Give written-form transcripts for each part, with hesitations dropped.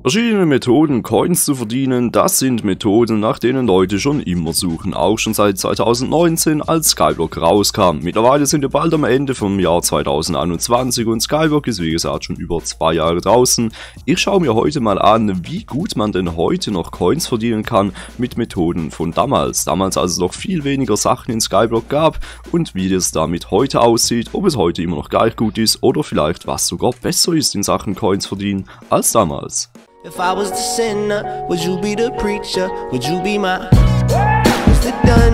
Verschiedene Methoden, Coins zu verdienen, das sind Methoden, nach denen Leute schon immer suchen, auch schon seit 2019, als Skyblock rauskam. Mittlerweile sind wir bald am Ende vom Jahr 2021 und Skyblock ist wie gesagt schon über 2 Jahre draußen. Ich schaue mir heute mal an, wie gut man denn heute noch Coins verdienen kann mit Methoden von damals, als es noch viel weniger Sachen in Skyblock gab und wie das damit heute aussieht, ob es heute immer noch gleich gut ist oder vielleicht was sogar besser ist in Sachen Coins verdienen als damals. If I was the sinner, would you be the preacher? Would you be my Mr.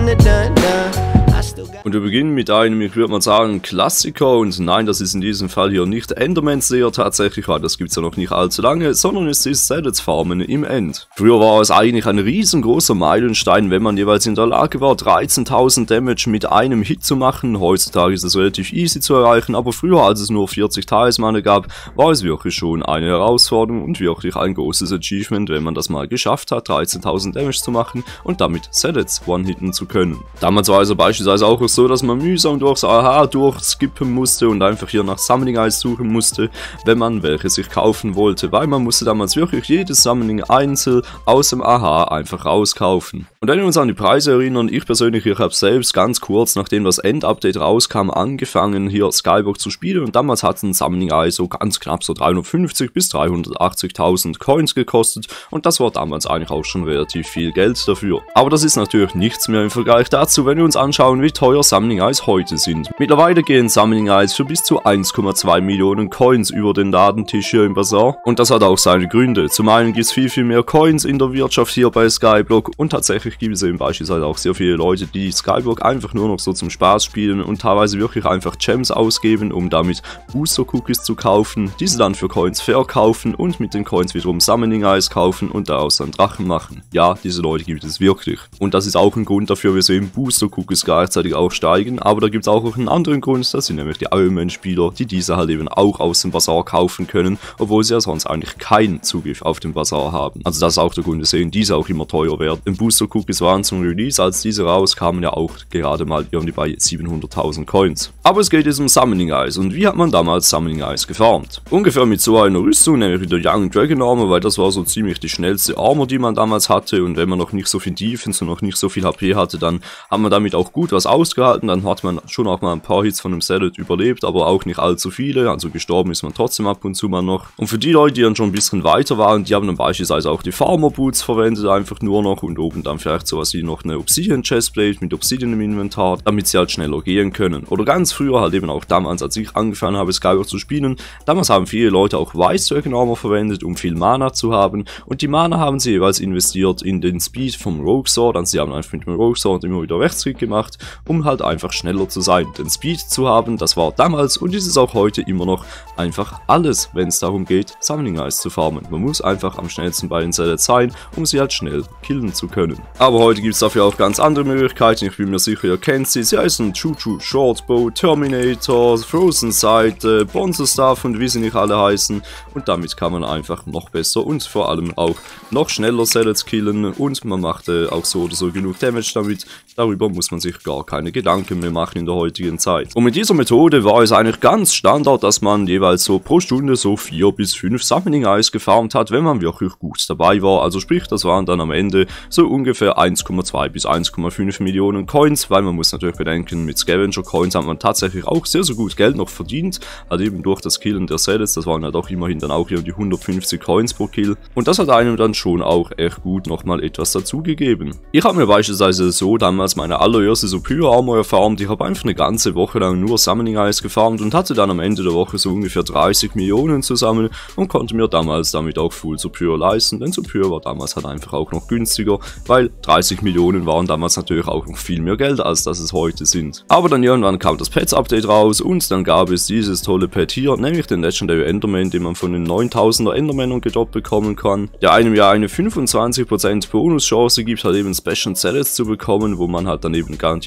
Dun. Und wir beginnen mit einem, ich würde mal sagen, Klassiker, und nein, das ist in diesem Fall hier nicht Enderman Slayer tatsächlich, weil das gibt es ja noch nicht allzu lange, sondern es ist Credits Farmen im End. Früher war es eigentlich ein riesengroßer Meilenstein, wenn man jeweils in der Lage war, 13.000 Damage mit einem Hit zu machen. Heutzutage ist es relativ easy zu erreichen, aber früher, als es nur 40 Talismane gab, war es wirklich schon eine Herausforderung und wirklich ein großes Achievement, wenn man das mal geschafft hat, 13.000 Damage zu machen und damit Credits one-hitten zu können. Damals war es beispielsweise auch so, dass man mühsam durchs AH durchskippen musste und einfach hier nach Summoning Eyes suchen musste, wenn man welche sich kaufen wollte, weil man musste damals wirklich jedes Summoning einzeln aus dem AH einfach rauskaufen. Und wenn wir uns an die Preise erinnern, ich persönlich, ich habe selbst ganz kurz, nachdem das End-Update rauskam, angefangen hier Skyblock zu spielen und damals hat ein Summoning Eye so ganz knapp so 350 bis 380.000 Coins gekostet und das war damals eigentlich auch schon relativ viel Geld dafür. Aber das ist natürlich nichts mehr im Vergleich dazu, wenn wir uns anschauen, wie teuer Summoning Eyes heute sind. Mittlerweile gehen Summoning Eyes für bis zu 1,2 Millionen Coins über den Ladentisch hier im Bazaar und das hat auch seine Gründe. Zum einen gibt es viel mehr Coins in der Wirtschaft hier bei Skyblock und tatsächlich gibt es eben beispielsweise auch sehr viele Leute, die Skyblock einfach nur noch so zum Spaß spielen und teilweise wirklich einfach Gems ausgeben, um damit Booster Cookies zu kaufen, diese dann für Coins verkaufen und mit den Coins wiederum Summoning Eyes kaufen und daraus dann Drachen machen. Ja, diese Leute gibt es wirklich. Und das ist auch ein Grund dafür, wieso eben Booster Cookies gleichzeitig auch steigen, aber da gibt es auch einen anderen Grund, das sind nämlich die Ironman-Spieler, die diese halt eben auch aus dem Bazaar kaufen können, obwohl sie ja sonst eigentlich keinen Zugriff auf den Bazaar haben. Also das ist auch der Grund, weswegen diese auch immer teuer werden. Denn Booster Cookies waren zum Release, als diese rauskamen, ja auch gerade mal irgendwie bei 700.000 Coins. Aber es geht jetzt um Summoning Eyes und wie hat man damals Summoning Eyes gefarmt? Ungefähr mit so einer Rüstung, nämlich mit der Young Dragon Armor, weil das war so ziemlich die schnellste Armor, die man damals hatte und wenn man noch nicht so viel Defense und noch nicht so viel HP hatte, dann hat man damit auch gut was ausgehalten, dann hat man schon auch mal ein paar Hits von dem Zealot überlebt, aber auch nicht allzu viele, also gestorben ist man trotzdem ab und zu mal noch. Und für die Leute, die dann schon ein bisschen weiter waren, die haben dann beispielsweise auch die Farmer Boots verwendet, einfach nur noch und oben dann vielleicht sowas wie noch eine Obsidian Chestplate mit Obsidian im Inventar, damit sie halt schneller gehen können. Oder ganz früher halt eben auch damals, als ich angefangen habe Skyblock zu spielen, damals haben viele Leute auch White Dragon Armor verwendet, um viel Mana zu haben und die Mana haben sie jeweils investiert in den Speed vom Rogue Sword, also sie haben einfach mit dem Rogue Sword immer wieder Rechtsklick gemacht, um halt einfach schneller zu sein. Den Speed zu haben, das war damals und ist es auch heute immer noch einfach alles, wenn es darum geht, Summoning Eyes zu farmen. Man muss einfach am schnellsten bei den Zealots sein, um sie halt schnell killen zu können. Aber heute gibt es dafür auch ganz andere Möglichkeiten, ich bin mir sicher, ihr kennt sie. Sie heißen Choo-Choo Shortbow, Terminator, Frozen Sight, Bonzo Stuff und wie sie nicht alle heißen. Und damit kann man einfach noch besser und vor allem auch noch schneller Zealots killen und man macht auch so oder so genug Damage damit. Darüber muss man sich gar keine Gedanken mehr machen in der heutigen Zeit. Und mit dieser Methode war es eigentlich ganz Standard, dass man jeweils so pro Stunde so 4 bis 5 Summoning Eyes gefarmt hat, wenn man wirklich gut dabei war. Also sprich, das waren dann am Ende so ungefähr 1,2 bis 1,5 Millionen Coins, weil man muss natürlich bedenken, mit Scavenger Coins hat man tatsächlich auch sehr gut Geld noch verdient, halt eben durch das Killen der Zealots, das waren halt auch immerhin dann auch hier die 150 Coins pro Kill und das hat einem dann schon auch echt gut nochmal etwas dazugegeben. Ich habe mir beispielsweise so damals meine allererste Superior Armor erfarmt, ich habe einfach eine ganze Woche lang nur Summoning Eyes gefarmt und hatte dann am Ende der Woche so ungefähr 30 Millionen zusammen und konnte mir damals damit auch Full Superior leisten, denn Superior war damals halt einfach auch noch günstiger, weil 30 Millionen waren damals natürlich auch noch viel mehr Geld, als das es heute sind. Aber dann irgendwann kam das Pets Update raus und dann gab es dieses tolle Pet hier, nämlich den Legendary Enderman, den man von den 9000er Endermännern gedroppt bekommen kann, der einem ja eine 25% Bonuschance gibt, halt eben Special Zealots zu bekommen, wo man halt dann eben garantierten Summoning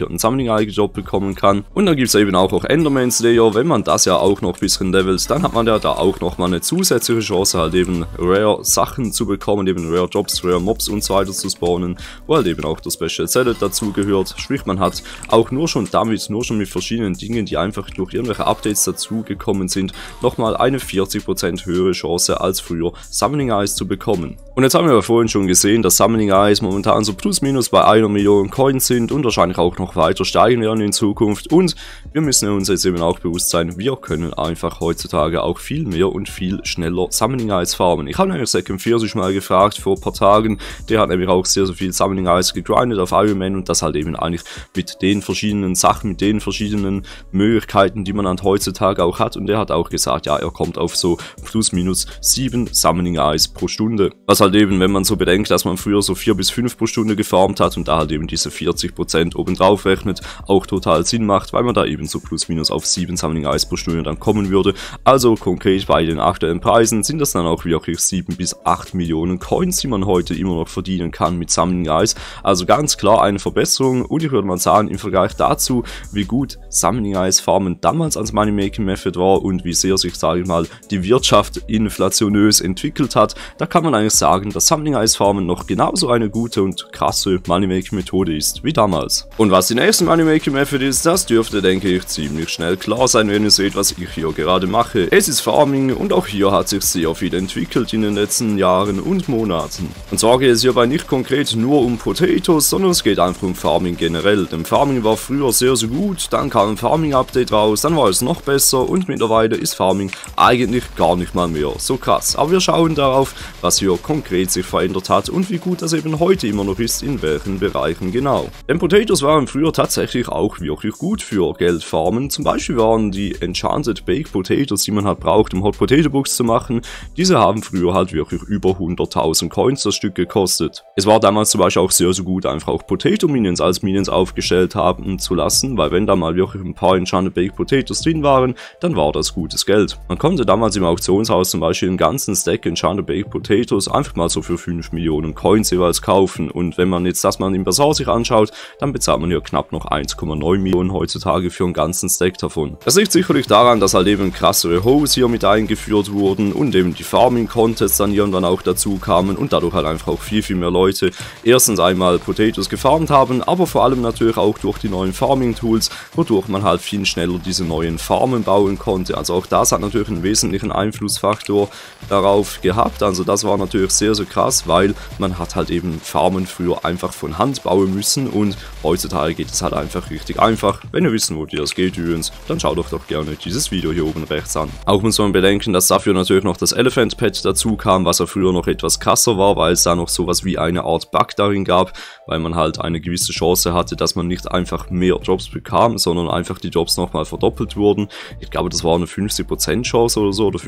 Summoning Eye gedroppt bekommen kann. Und dann gibt es eben auch noch Enderman Slayer. Wenn man das ja auch noch ein bisschen levelt, dann hat man ja da auch nochmal eine zusätzliche Chance, halt eben Rare Sachen zu bekommen, eben Rare Jobs, Rare Mobs und so weiter zu spawnen, wo halt eben auch das Special Zealot dazu gehört. Sprich, man hat auch nur schon mit verschiedenen Dingen, die einfach durch irgendwelche Updates dazugekommen sind, nochmal eine 40% höhere Chance als früher Summoning Eyes zu bekommen. Und jetzt haben wir ja vorhin schon gesehen, dass Summoning Eyes momentan so plus minus bei 1 Million Coins sind und wahrscheinlich auch noch weiter steigen werden in Zukunft. Und wir müssen uns jetzt eben auch bewusst sein, wir können einfach heutzutage auch viel mehr und viel schneller Summoning Eyes farmen. Ich habe nämlich Second 40 mal gefragt vor ein paar Tagen, der hat nämlich auch sehr viel Summoning Eyes gegrindet auf Iron Man und das halt eben eigentlich mit den verschiedenen Sachen, mit den verschiedenen Möglichkeiten, die man an heutzutage auch hat, und der hat auch gesagt, ja, er kommt auf so plus minus 7 Summoning Eyes pro Stunde. Was halt eben, wenn man so bedenkt, dass man früher so 4 bis 5 pro Stunde gefarmt hat und da halt eben diese 40% obendrauf rechnet, auch total Sinn macht, weil man da eben so plus minus auf 7 Summoning Eyes pro Stunde dann kommen würde. Also konkret bei den aktuellen Preisen sind das dann auch wirklich 7 bis 8 Millionen Coins, die man heute immer noch verdienen kann mit Summoning Eyes. Also ganz klar eine Verbesserung, und ich würde mal sagen, im Vergleich dazu, wie gut Summoning Eyes farmen damals als Money Making Method war und wie sehr sich, sage ich mal, die Wirtschaft inflationös entwickelt hat, da kann man eigentlich sagen, dass Summoning Eyes farmen noch genauso eine gute und krasse Money Making Methode ist wie damals. Und was die nächste Money Making Method ist, das dürfte, denke ich, ziemlich schnell klar sein, wenn ihr seht, was ich hier gerade mache. Es ist Farming und auch hier hat sich sehr viel entwickelt in den letzten Jahren und Monaten. Und zwar geht es hierbei nicht konkret nur um Potatoes, sondern es geht einfach um Farming generell. Denn Farming war früher sehr gut, dann kam ein Farming Update raus, dann war es noch besser und mittlerweile ist Farming eigentlich gar nicht mal mehr so krass. Aber wir schauen darauf, was hier konkret sich verändert hat und wie gut das eben heute immer noch ist, in welchen Bereichen genau. Denn Potatoes waren früher tatsächlich auch wirklich gut für Geldfarmen. Zum Beispiel waren die Enchanted Baked Potatoes, die man halt braucht, um Hot Potato Books zu machen, diese haben früher halt wirklich über 100.000 Coins das Stück gekostet. Es war damals zum Beispiel auch sehr gut, einfach auch Potato Minions als Minions aufgestellt haben zu lassen, weil wenn da mal wirklich ein paar Enchanted Baked Potatoes drin waren, dann war das gutes Geld. Man konnte damals im Auktionshaus zum Beispiel einen ganzen Stack Enchanted Baked Potatoes einfach mal so für 5 Millionen Coins jeweils kaufen, und wenn man jetzt das mal im Bazaar sich anschaut, dann bezahlt man ja knapp noch 1,9 Millionen heutzutage für einen ganzen Stack davon. Das liegt sicherlich daran, dass halt eben krassere Hoes hier mit eingeführt wurden und eben die Farming Contests dann irgendwann auch dazu kamen und dadurch halt einfach auch viel mehr Leute erstens einmal Potatoes gefarmt haben, aber vor allem natürlich auch durch die neuen Farming Tools, wodurch man halt viel schneller diese neuen Farmen bauen konnte. Also auch das hat natürlich einen wesentlichen Einflussfaktor darauf gehabt. Also das war natürlich sehr krass, weil man hat halt eben Farmen früher einfach von Hand bauen müssen und heutzutage geht es halt einfach richtig einfach. Wenn ihr wissen wollt, wie das geht übrigens, dann schaut euch doch gerne dieses Video hier oben rechts an. Auch muss man bedenken, dass dafür natürlich noch das Elephant Pet dazu kam, was ja früher noch etwas krasser war, weil es da noch sowas wie eine Art Bug darin gab, weil man halt eine gewisse Chance hatte, dass man nicht einfach mehr Jobs bekam, sondern einfach die Jobs nochmal verdoppelt wurden. Ich glaube, das war eine 50% Chance oder so, oder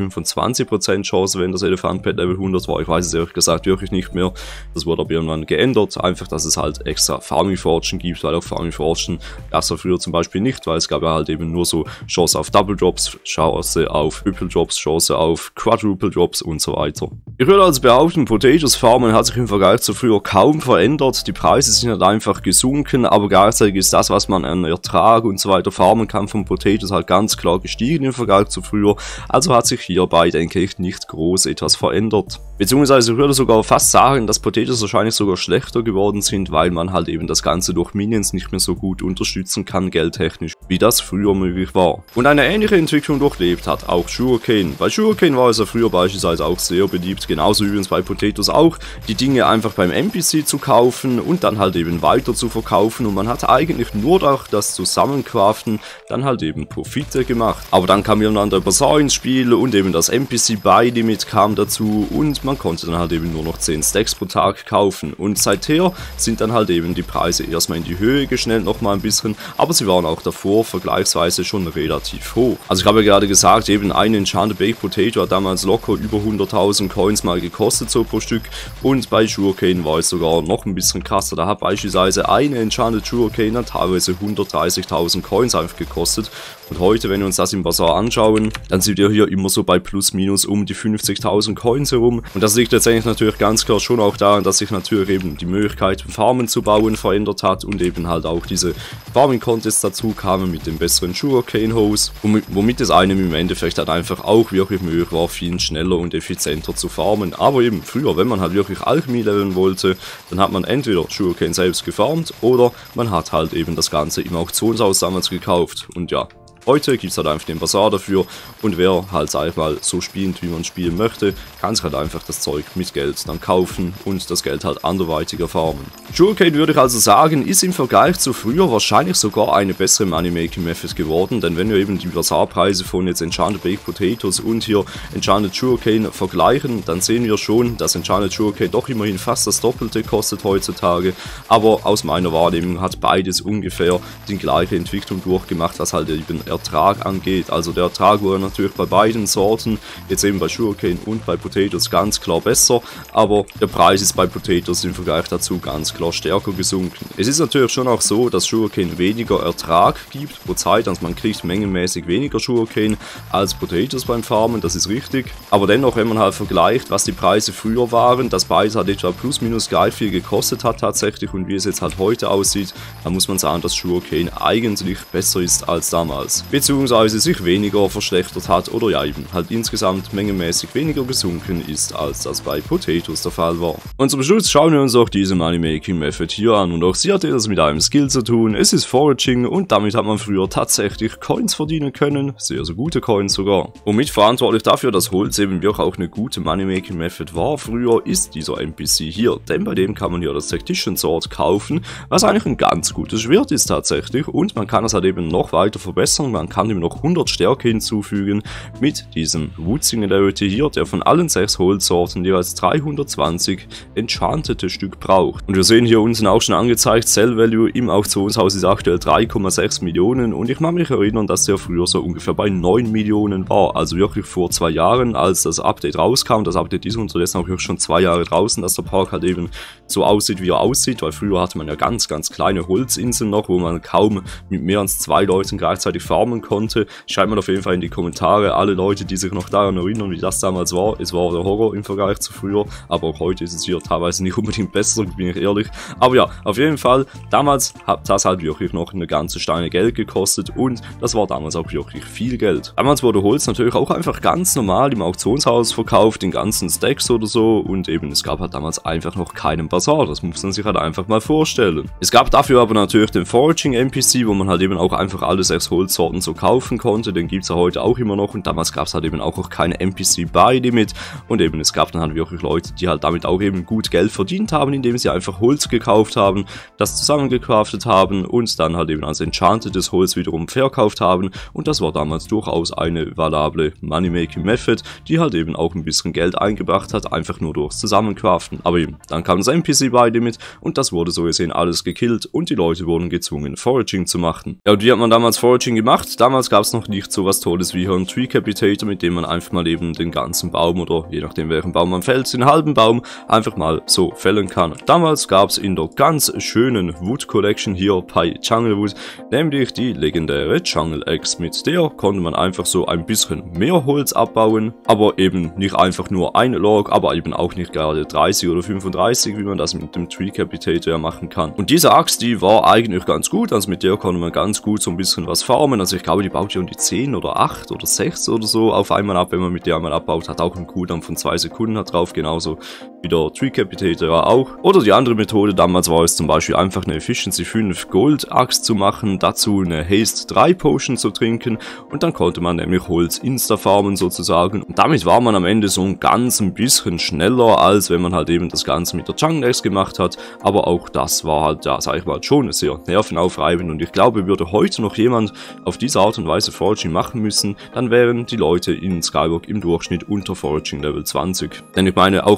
25% Chance, wenn das Elephant Pet Level 100 war. Ich weiß es ehrlich gesagt wirklich nicht mehr. Das wurde aber irgendwann geändert, einfach, dass es halt extra Farming Fortune gibt, weil auch Farming Fortune gab es ja früher zum Beispiel nicht, weil es gab ja halt eben nur so Chance auf Double Drops, Chance auf Triple Drops, Chance auf Quadruple Drops und so weiter. Ich würde also behaupten, Potatoes Farmen hat sich im Vergleich zu früher kaum verändert. Die Preise sind halt einfach gesunken, aber gleichzeitig ist das, was man an Ertrag und so weiter farmen kann von Potatoes, halt ganz klar gestiegen im Vergleich zu früher. Also hat sich hierbei, denke ich, nicht groß etwas verändert. Beziehungsweise ich würde sogar fast sagen, dass Potatoes wahrscheinlich sogar schlechter geworden sind, weil man halt eben das Ganze durch Minions nicht mehr so gut unterstützen kann, geldtechnisch, wie das früher möglich war. Und eine ähnliche Entwicklung durchlebt hat auch Sugarcane. Bei Sugarcane war es ja früher beispielsweise auch sehr beliebt, genauso übrigens bei Potatoes auch, die Dinge einfach beim NPC zu kaufen und dann halt eben weiter zu verkaufen, und man hat eigentlich nur durch das Zusammencraften dann halt eben Profite gemacht. Aber dann kam irgendwann der Bazaar ins Spiel und eben das NPC Buy Limit kam dazu und man konnte dann halt eben nur noch 10 Stacks pro Tag kaufen, und seither sind dann halt eben die Preise erstmal in die Höhe geschnellt nochmal ein bisschen, aber sie waren auch davor vergleichsweise schon relativ hoch. Also ich habe ja gerade gesagt, eben ein Enchanted Baked Potato hat damals locker über 100.000 Coins mal gekostet so pro Stück, und bei Sugarcane war es sogar noch ein bisschen krasser. Da hat beispielsweise eine Enchanted Sugarcane dann teilweise 130.000 Coins einfach gekostet, Und heute, wenn wir uns das im Bazar anschauen, dann sind wir hier immer so bei plus minus um die 50.000 Coins herum. Und das liegt letztendlich natürlich ganz klar schon auch daran, dass sich natürlich eben die Möglichkeit, Farmen zu bauen, verändert hat und eben halt auch diese Farming-Contests dazu kamen mit dem besseren Sugarcane-Hose, womit es einem im Endeffekt halt einfach auch wirklich möglich war, viel schneller und effizienter zu farmen. Aber eben früher, wenn man halt wirklich Alchemie leveln wollte, dann hat man entweder Sugarcane selbst gefarmt oder man hat halt eben das Ganze im Auktionshaus damals gekauft. Und ja, heute gibt es halt einfach den Bazar dafür und wer halt, sag ich mal, so spielt, wie man spielen möchte, kann sich halt einfach das Zeug mit Geld dann kaufen und das Geld halt anderweitig farmen. Sugarcane, würde ich also sagen, ist im Vergleich zu früher wahrscheinlich sogar eine bessere Money-Making Method geworden, denn wenn wir eben die Bazarpreise von jetzt Enchanted Baked Potatoes und hier Enchanted Sugarcane vergleichen, dann sehen wir schon, dass Enchanted Sugarcane doch immerhin fast das Doppelte kostet heutzutage, aber aus meiner Wahrnehmung hat beides ungefähr die gleiche Entwicklung durchgemacht, was halt eben Ertrag angeht. Also der Ertrag war natürlich bei beiden Sorten, jetzt eben bei Sugarcane und bei Potatoes ganz klar besser, aber der Preis ist bei Potatoes im Vergleich dazu ganz klar stärker gesunken. Es ist natürlich schon auch so, dass Sugarcane weniger Ertrag gibt pro Zeit, also man kriegt mengenmäßig weniger Sugarcane als Potatoes beim Farmen, das ist richtig, aber dennoch, wenn man halt vergleicht, was die Preise früher waren, dass beides halt etwa plus minus gleich viel gekostet hat tatsächlich und wie es jetzt halt heute aussieht, dann muss man sagen, dass Sugarcane eigentlich besser ist als damals. Beziehungsweise sich weniger verschlechtert hat oder ja eben halt insgesamt mengenmäßig weniger gesunken ist, als das bei Potatoes der Fall war. Und zum Schluss schauen wir uns auch diese Money-Making Method hier an und auch sie hat etwas mit einem Skill zu tun. Es ist Foraging und damit hat man früher tatsächlich Coins verdienen können, sehr gute Coins sogar. Und mitverantwortlich dafür, dass Holz eben wirklich auch eine gute Money-Making Method war früher, ist dieser NPC hier, denn bei dem kann man hier das Tactician Sword kaufen, was eigentlich ein ganz gutes Schwert ist tatsächlich und man kann es halt eben noch weiter verbessern. Man kann ihm noch 100 Stärke hinzufügen mit diesem Wood Singularity hier, der von allen 6 Holzsorten jeweils 320 enchantete Stück braucht. Und wir sehen hier unten auch schon angezeigt, Sell Value im Auktionshaus ist aktuell 3,6 Millionen und ich mag mich erinnern, dass der früher so ungefähr bei 9 Millionen war. Also wirklich vor 2 Jahren, als das Update rauskam. Das Update ist unterdessen auch wirklich schon 2 Jahre draußen, dass der Park halt eben so aussieht, wie er aussieht, weil früher hatte man ja ganz kleine Holzinseln noch, wo man kaum mit mehr als 2 Leuten gleichzeitig farmen konnte. Schreibt mal auf jeden Fall in die Kommentare, alle Leute, die sich noch daran erinnern, wie das damals war. Es war der Horror im Vergleich zu früher, aber auch heute ist es hier teilweise nicht unbedingt besser, bin ich ehrlich. Aber ja, auf jeden Fall, damals hat das halt wirklich noch eine ganze Steine Geld gekostet und das war damals auch wirklich viel Geld. Damals wurde Holz natürlich auch einfach ganz normal im Auktionshaus verkauft, in ganzen Stacks oder so und eben es gab halt damals einfach noch keinen Bazar, das muss man sich halt einfach mal vorstellen. Es gab dafür aber natürlich den Foraging NPC, wo man halt eben auch einfach alle 6 Holzsorten so kaufen konnte, den gibt es ja heute auch immer noch und damals gab es halt eben auch noch keine NPC Buy Limit und eben es gab dann halt wirklich Leute, die halt damit auch eben gut Geld verdient haben, indem sie einfach Holz gekauft haben, das zusammengecraftet haben und dann halt eben als enchantedes Holz wiederum verkauft haben und das war damals durchaus eine valable Money-Making Method, die halt eben auch ein bisschen Geld eingebracht hat, einfach nur durchs Zusammencraften. Aber eben, dann kam das NPC Buy Limit und das wurde so gesehen alles gekillt und die Leute wurden gezwungen, Foraging zu machen. Ja, und wie hat man damals Foraging gemacht? Damals gab es noch nicht so was Tolles wie hier ein Tree Capitator, mit dem man einfach mal eben den ganzen Baum oder je nachdem welchen Baum man fällt, den halben Baum einfach mal so fällen kann. Damals gab es in der ganz schönen Wood Collection hier bei Junglewood nämlich die legendäre Jungle Axe, mit der konnte man einfach so ein bisschen mehr Holz abbauen, aber eben nicht einfach nur ein Log, aber eben auch nicht gerade 30 oder 35, wie man das mit dem Tree Capitator ja machen kann. Und diese Axt, die war eigentlich ganz gut, also mit der konnte man ganz gut so ein bisschen was farmen, also ich glaube, die baut ja um die 10 oder 8 oder 6 oder so auf einmal ab, wenn man mit der einmal abbaut, hat auch einen Cooldown von 2 Sekunden hat drauf, genauso wie der Tree Capitator ja auch. Oder die andere Methode damals war es zum Beispiel einfach eine Efficiency 5 Gold Axt zu machen, dazu eine Haste 3 Potion zu trinken und dann konnte man nämlich Holz insta farmen sozusagen und damit war man am Ende so ein ganz ein bisschen schneller, als wenn man halt eben das Ganze mit der Jungle Axe gemacht hat, aber auch das war halt, ja, sag ich mal, schon sehr nervenaufreibend und ich glaube, würde heute noch jemand auf diese Art und Weise Foraging machen müssen, dann wären die Leute in Skywalk im Durchschnitt unter Foraging Level 20. Denn ich meine, auch mit dem Tree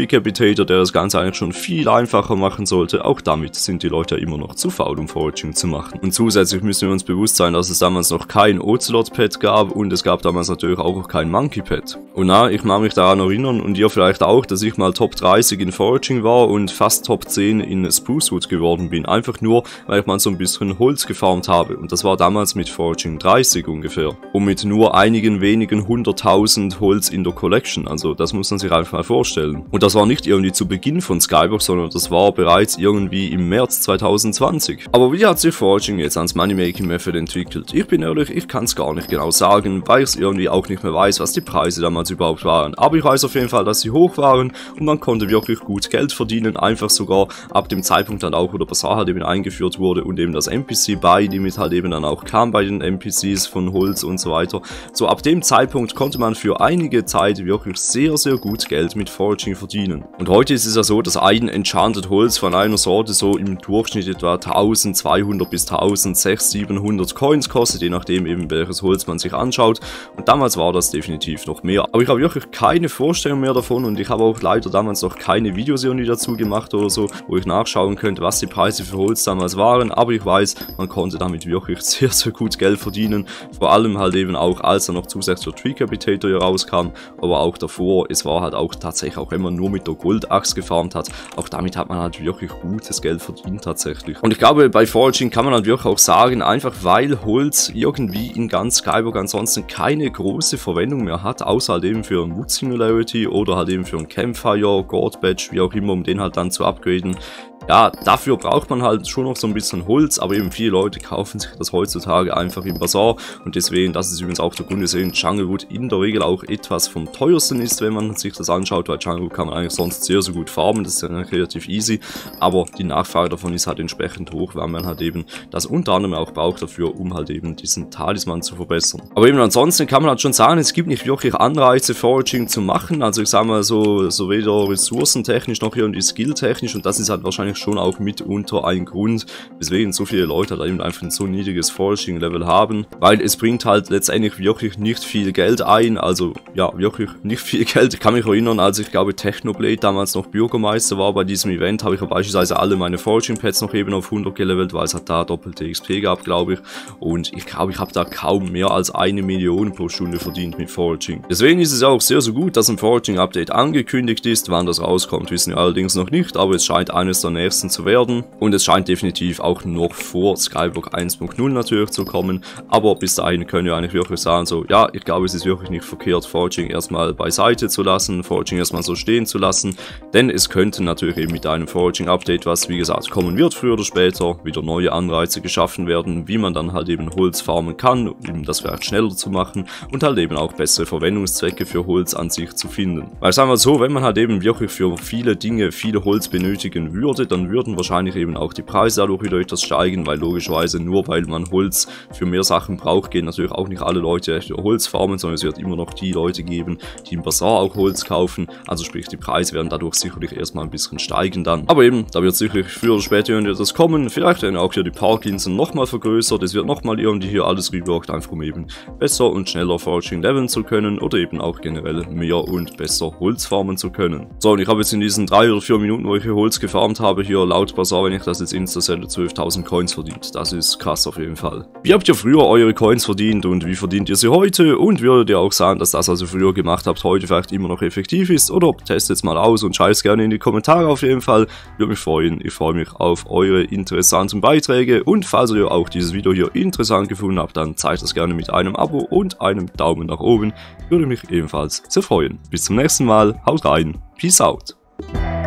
Tree-Capitator, der das Ganze eigentlich schon viel einfacher machen sollte. Auch damit sind die Leute ja immer noch zu faul, um Foraging zu machen. Und zusätzlich müssen wir uns bewusst sein, dass es damals noch kein Ocelot-Pet gab und es gab damals natürlich auch noch kein Monkey-Pet. Und na, ich mag mich daran erinnern und ihr vielleicht auch, dass ich mal Top 30 in Foraging war und fast Top 10 in Sprucewood geworden bin. Einfach nur, weil ich mal so ein bisschen Holz gefarmt habe. Und das war damals mit Foraging 30 ungefähr. Und mit nur einigen wenigen 100.000 Holz in der Collection. Also das muss man sich einfach mal vorstellen. Und das war nicht irgendwie zu Beginn von Skyblock, sondern das war bereits irgendwie im März 2020. Aber wie hat sich Foraging jetzt ans Moneymaking Method entwickelt? Ich bin ehrlich, ich kann es gar nicht genau sagen, weil ich es irgendwie auch nicht mehr weiß, was die Preise damals überhaupt waren. Aber ich weiß auf jeden Fall, dass sie hoch waren und man konnte wirklich gut Geld verdienen, einfach sogar ab dem Zeitpunkt dann auch, wo der Bazaar halt eben eingeführt wurde und eben das NPC-Buy-Limit halt eben dann auch kam bei den NPCs von Holz und so weiter. So ab dem Zeitpunkt konnte man für einige Zeit wirklich sehr, sehr gut Geld mit Foraging verdienen. Und heute ist es ja so, dass ein Enchanted Holz von einer Sorte so im Durchschnitt etwa 1200 bis 1600, 700 Coins kostet, je nachdem eben welches Holz man sich anschaut. Und damals war das definitiv noch mehr. Aber ich habe wirklich keine Vorstellung mehr davon und ich habe auch leider damals noch keine Videoserie dazu gemacht oder so, wo ich nachschauen könnte, was die Preise für Holz damals waren. Aber ich weiß, man konnte damit wirklich sehr, sehr gut Geld verdienen. Vor allem halt eben auch, als er noch zusätzlich der Tree-Capitator hier rauskam, aber auch davor, es war halt auch tatsächlich, auch wenn man nur mit der Gold-Axt gefarmt hat, auch damit hat man halt wirklich gutes Geld verdient tatsächlich. Und ich glaube, bei Foraging kann man halt wirklich auch sagen, einfach weil Holz irgendwie in ganz Skyblock ansonsten keine große Verwendung mehr hat, außer halt eben für ein Wood Singularity oder halt eben für ein Campfire, God Badge, wie auch immer, um den halt dann zu upgraden. Ja, dafür braucht man halt schon noch so ein bisschen Holz, aber eben viele Leute kaufen sich das heutzutage einfach im Bazaar und deswegen, das ist übrigens auch der Grund, weswegen Junglewood in der Regel auch etwas vom teuersten ist, wenn man sich das anschaut, weil Junglewood kann man eigentlich sonst sehr, sehr gut farmen, das ist ja relativ easy, aber die Nachfrage davon ist halt entsprechend hoch, weil man halt eben das unter anderem auch braucht dafür, um halt eben diesen Talisman zu verbessern. Aber eben ansonsten kann man halt schon sagen, es gibt nicht wirklich Anreize, Foraging zu machen, also ich sag mal so weder ressourcentechnisch noch irgendwie skilltechnisch und das ist halt wahrscheinlich schon auch mitunter ein Grund, weswegen so viele Leute halt eben einfach ein so niedriges Foraging-Level haben, weil es bringt halt letztendlich wirklich nicht viel Geld ein, also ja, wirklich nicht viel Geld. Ich kann mich erinnern, als ich glaube Technoblade damals noch Bürgermeister war bei diesem Event, habe ich ja beispielsweise alle meine Foraging-Pads noch eben auf 100 gelevelt, weil es hat da doppelte XP gab, glaube ich, und ich glaube, ich habe da kaum mehr als 1 Million pro Stunde verdient mit Foraging. Deswegen ist es auch sehr, sehr gut, dass ein Foraging-Update angekündigt ist. Wann das rauskommt, wissen wir allerdings noch nicht, aber es scheint eines der nächsten zu werden und es scheint definitiv auch noch vor Skyblock 1.0 natürlich zu kommen, aber bis dahin können wir eigentlich wirklich sagen, so ja, ich glaube, es ist wirklich nicht verkehrt, Foraging erstmal beiseite zu lassen, Foraging erstmal so stehen zu lassen, denn es könnte natürlich eben mit einem Foraging-Update, was wie gesagt kommen wird, früher oder später, wieder neue Anreize geschaffen werden, wie man dann halt eben Holz farmen kann, um das vielleicht schneller zu machen und halt eben auch bessere Verwendungszwecke für Holz an sich zu finden. Weil sagen wir so, wenn man halt eben wirklich für viele Dinge viel Holz benötigen würde, dann würden wahrscheinlich eben auch die Preise dadurch wieder etwas steigen, weil logischerweise nur weil man Holz für mehr Sachen braucht, gehen natürlich auch nicht alle Leute Holz farmen, sondern es wird immer noch die Leute geben, die im Bazaar auch Holz kaufen, also sprich die Preise werden dadurch sicherlich erstmal ein bisschen steigen dann. Aber eben, da wird sicherlich früher oder später etwas kommen, vielleicht werden auch hier die Parkinson nochmal vergrößert, es wird nochmal irgendwie hier alles reworked, einfach um eben besser und schneller Foraging leveln zu können oder eben auch generell mehr und besser Holz farmen zu können. So, und ich habe jetzt in diesen 3 oder 4 Minuten, wo ich hier Holz gefarmt habe, hier laut Bazaar, wenn ich das jetzt instaselle 12.000 Coins verdient. Das ist krass auf jeden Fall. Wie habt ihr früher eure Coins verdient und wie verdient ihr sie heute? Und würdet ihr auch sagen, dass das, was ihr früher gemacht habt, heute vielleicht immer noch effektiv ist? Oder testet es mal aus und schreibt es gerne in die Kommentare auf jeden Fall. Würde mich freuen. Ich freue mich auf eure interessanten Beiträge und falls ihr auch dieses Video hier interessant gefunden habt, dann zeigt das gerne mit einem Abo und einem Daumen nach oben. Würde mich ebenfalls sehr freuen. Bis zum nächsten Mal. Haut rein. Peace out.